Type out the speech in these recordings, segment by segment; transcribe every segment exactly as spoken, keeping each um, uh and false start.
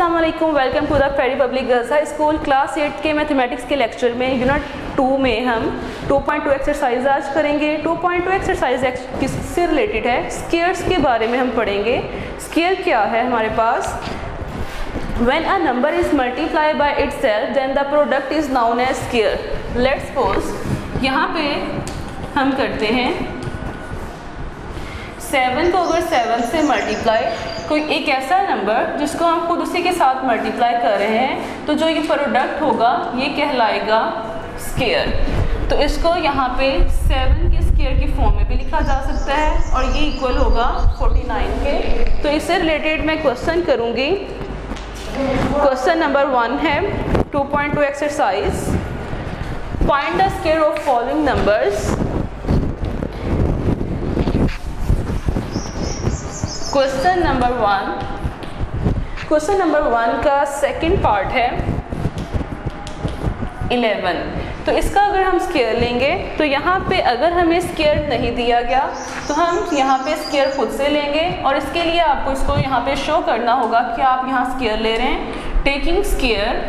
अस्सलाम वालेकुम, welcome to the ferry public girls high school. Class eight के mathematics के लेक्चर में यूनिट टू में हम टू पॉइंट टू एक्सरसाइज आज करेंगे। टू पॉइंट टू एक्सरसाइज किससे रिलेटेड है? स्केयर्स के बारे में हम पढ़ेंगे। स्केयर क्या है हमारे पास? When a number is multiplied by itself, then the product is known as square. Let's suppose यहाँ पे हम करते हैं सेवन को अगर सेवन से मल्टीप्लाई, कोई एक ऐसा नंबर जिसको हम खुद उसी के साथ मल्टीप्लाई कर रहे हैं, तो जो ये प्रोडक्ट होगा ये कहलाएगा स्केयर। तो इसको यहाँ पे सेवन के स्केयर की फॉर्म में भी लिखा जा सकता है और ये इक्वल होगा फोर्टी नाइन के। तो इससे रिलेटेड मैं क्वेश्चन करूँगी। क्वेश्चन नंबर वन है two point two exercise, find the square of following numbers. Question number one question number one का सेकंड पार्ट है इलेवन। तो इसका अगर हम स्केयर लेंगे तो यहाँ पे अगर हमें स्केयर नहीं दिया गया तो हम यहाँ पे स्केयर खुद से लेंगे और इसके लिए आपको इसको यहाँ पे शो करना होगा कि आप यहाँ स्केयर ले रहे हैं। टेकिंग स्केयर,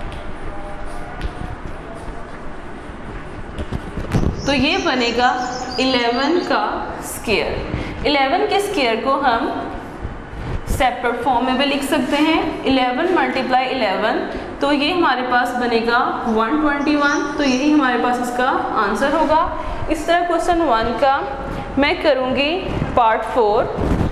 तो ये बनेगा इलेवन का स्केयर। इलेवन के स्केयर को हम सेपरेट फॉर्म में भी लिख सकते हैं। इलेवन मल्टीप्लाई इलेवन, तो ये हमारे पास बनेगा वन ट्वेंटी वन। तो यही हमारे पास इसका आंसर होगा। इस तरह क्वेश्चन वन का मैं करूँगी part four.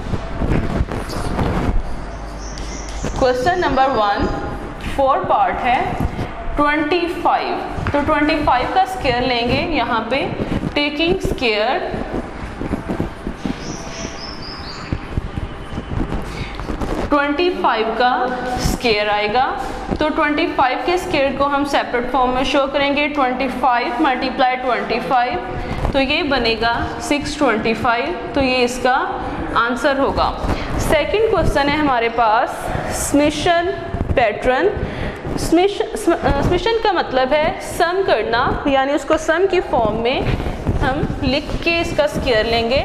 Question number one four part है ट्वेंटी फाइव। तो ट्वेंटी फाइव का स्केयर लेंगे यहाँ पे। टेकिंग स्केयर, ट्वेंटी फाइव का स्केयर आएगा। तो ट्वेंटी फाइव के स्केयर को हम सेपरेट फॉर्म में शो करेंगे। Twenty five multiply twenty five, तो ये बनेगा सिक्स ट्वेंटी फाइव। तो ये इसका आंसर होगा। सेकंड क्वेश्चन है हमारे पास स्मिशन पैटर्न। स्मिशन का मतलब है सम करना, यानी उसको सम की फॉर्म में हम लिख के इसका स्केयर लेंगे।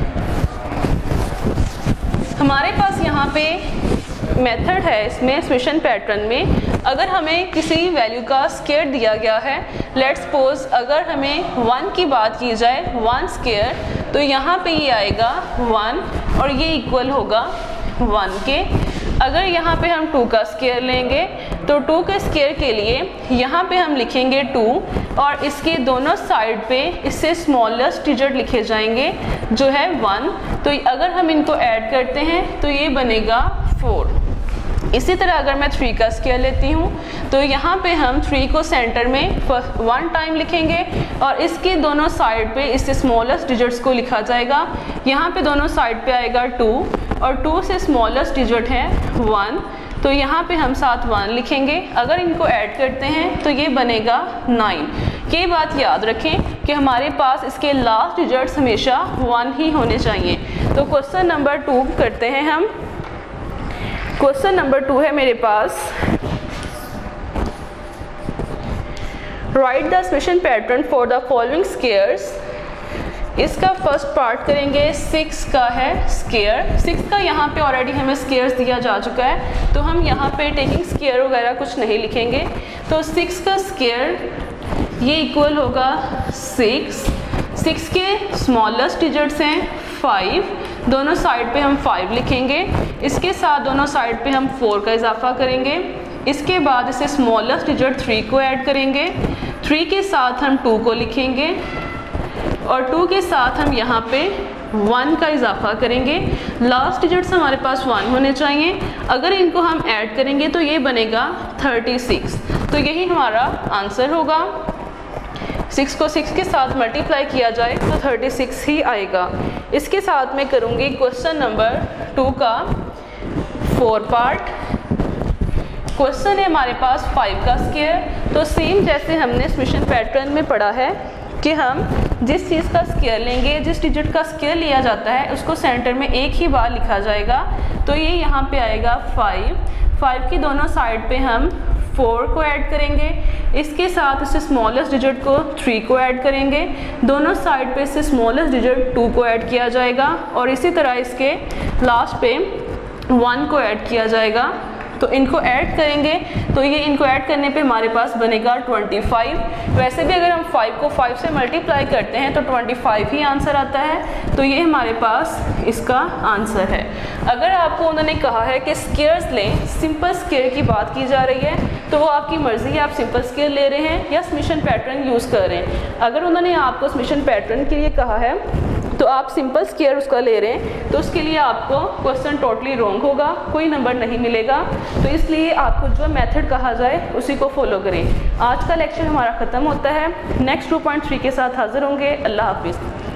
हमारे पास यहाँ पे मेथड है इसमें स्मिशन पैटर्न में। अगर हमें किसी वैल्यू का स्केयर दिया गया है, लेट्स सपोज अगर हमें वन की बात की जाए, वन स्केयर, तो यहाँ पे ये आएगा वन और ये इक्वल होगा वन के। अगर यहाँ पे हम टू का स्केयर लेंगे तो टू के स्केयर के लिए यहाँ पे हम लिखेंगे टू और इसके दोनों साइड पे इससे स्मॉलेस्ट डिजिट लिखे जाएंगे जो है वन। तो अगर हम इनको ऐड करते हैं तो ये बनेगा फोर। इसी तरह अगर मैं थ्री का स्केयर लेती हूँ तो यहाँ पे हम थ्री को सेंटर में वन टाइम लिखेंगे और इसके दोनों साइड पे इससे स्मॉलेस्ट डिजिट्स को लिखा जाएगा। यहाँ पे दोनों साइड पे आएगा टू और टू से स्मॉलेस्ट डिजिट है वन, तो यहाँ पे हम साथ वन लिखेंगे। अगर इनको ऐड करते हैं तो ये बनेगा नाइन। ये बात याद रखें कि हमारे पास इसके लास्ट डिजिट्स हमेशा वन ही होने चाहिए। तो क्वेश्चन नंबर टू करते हैं हम। क्वेश्चन नंबर टू है मेरे पास, right the summation pattern for the following squares. इसका फर्स्ट पार्ट करेंगे, सिक्स का है स्केयर। सिक्स का यहाँ पे ऑलरेडी हमें स्केयर्स दिया जा चुका है, तो हम यहाँ पे टेकिंग स्केयर वगैरह कुछ नहीं लिखेंगे। तो सिक्स का स्केयर ये इक्वल होगा सिक्स। सिक्स के स्मॉलेस्ट डिजिट्स हैं फाइव, दोनों साइड पे हम फाइव लिखेंगे। इसके साथ दोनों साइड पे हम फोर का इजाफा करेंगे। इसके बाद इसे स्मॉलेस्ट डिजिट थ्री को ऐड करेंगे। थ्री के साथ हम टू को लिखेंगे और टू के साथ हम यहाँ पे वन का इजाफा करेंगे। लास्ट डिजिट्स हमारे पास वन होने चाहिए। अगर इनको हम ऐड करेंगे तो ये बनेगा थर्टी सिक्स। तो यही हमारा आंसर होगा। सिक्स को सिक्स के साथ मल्टीप्लाई किया जाए तो थर्टी सिक्स ही आएगा। इसके साथ मैं करूँगी क्वेश्चन नंबर टू का फोर पार्ट। क्वेश्चन है हमारे पास फाइव का स्केयर। तो सेम जैसे हमने स्मिशन पैटर्न में पढ़ा है कि हम जिस चीज़ का स्केयर लेंगे, जिस डिजिट का स्केयर लिया जाता है, उसको सेंटर में एक ही बार लिखा जाएगा। तो ये यहाँ पे आएगा फाइव। फाइव की दोनों साइड पे हम फोर को ऐड करेंगे। इसके साथ इससे स्मॉलेस्ट डिजिट को थ्री को ऐड करेंगे। दोनों साइड पे इससे स्मॉलेस्ट डिजिट टू को ऐड किया जाएगा और इसी तरह इसके लास्ट पे वन को ऐड किया जाएगा। तो इनको ऐड करेंगे तो ये इनको ऐड करने पे हमारे पास बनेगा पच्चीस। वैसे भी अगर हम फाइव को फाइव से मल्टीप्लाई करते हैं तो पच्चीस ही आंसर आता है, तो ये हमारे पास इसका आंसर है। अगर आपको उन्होंने कहा है कि स्क्वायर्स लें, सिंपल स्क्वायर की बात की जा रही है, तो वो आपकी मर्ज़ी है, आप सिंपल स्क्वायर ले रहे हैं या समेशन पैटर्न यूज़ कर रहे हैं। अगर उन्होंने आपको समेशन पैटर्न के लिए कहा है तो आप सिंपल स्क्वायर उसका ले रहे हैं, तो उसके लिए आपको क्वेश्चन टोटली रॉन्ग होगा, कोई नंबर नहीं मिलेगा। तो इसलिए आपको जो मेथड कहा जाए उसी को फॉलो करें। आज का लेक्चर हमारा ख़त्म होता है, नेक्स्ट टू पॉइंट थ्री के साथ हाजिर होंगे। अल्लाह हाफिज़।